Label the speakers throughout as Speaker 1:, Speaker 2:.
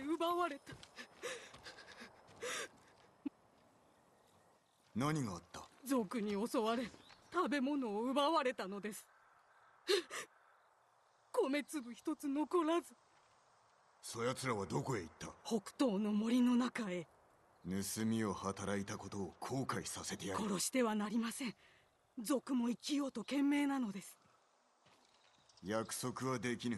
Speaker 1: 奪われた。
Speaker 2: 何があった？
Speaker 1: 賊に襲われ食べ物を奪われたのです。米粒一つ残らず。
Speaker 2: そやつらはどこへ行った？
Speaker 1: 北東の森の中へ。
Speaker 2: 盗みを働いたことを後悔させてやる。
Speaker 1: 殺してはなりません。賊も生きようと懸命なのです。
Speaker 2: 約束はできぬ。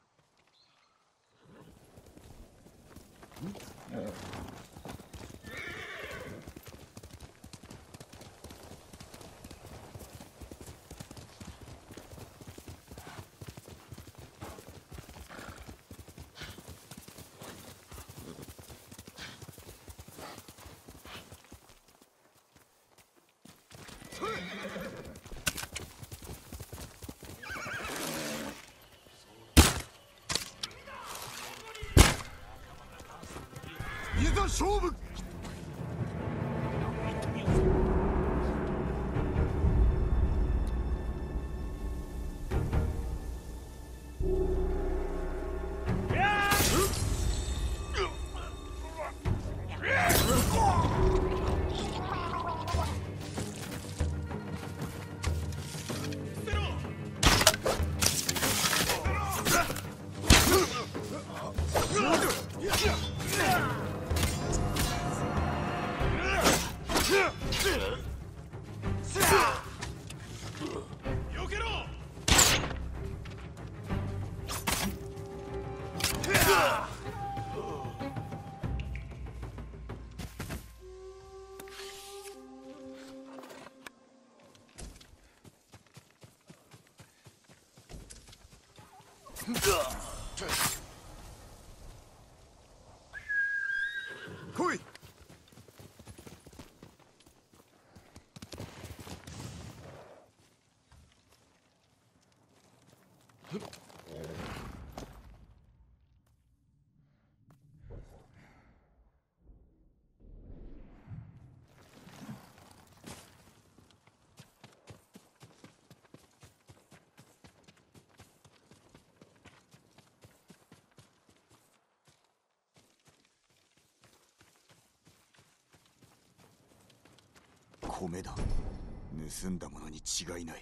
Speaker 2: いざ勝負！来い。米だ。盗んだものに違いない。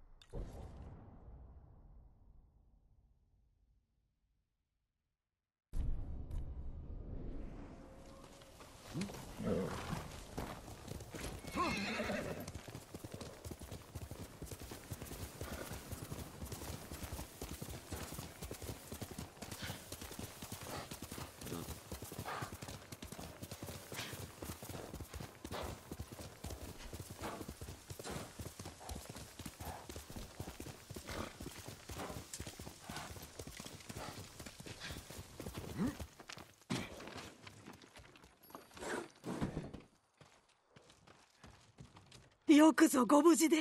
Speaker 1: よくぞご無事で。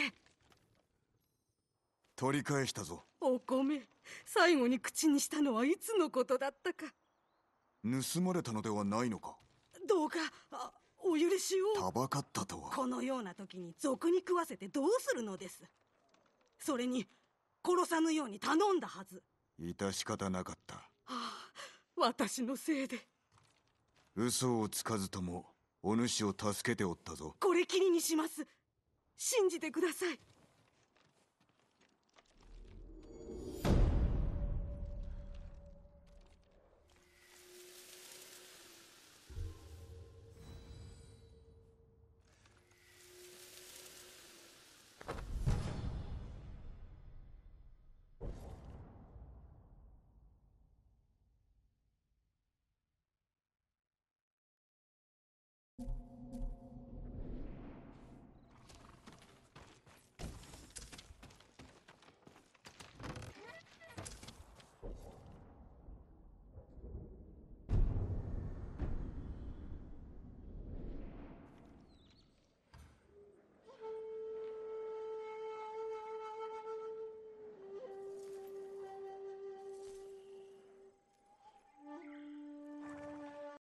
Speaker 2: 取り返したぞ。
Speaker 1: お米、最後に口にしたのはいつのことだったか。
Speaker 2: 盗まれたのではないのか？
Speaker 1: どうかお許しを。
Speaker 2: たばかったとは。
Speaker 1: このような時に賊に食わせてどうするのです。それに殺さぬように頼んだはず。
Speaker 2: 致し方なかった。
Speaker 1: 私のせいで。
Speaker 2: 嘘をつかずともお主を助けておったぞ。
Speaker 1: これきりにします。信じてください。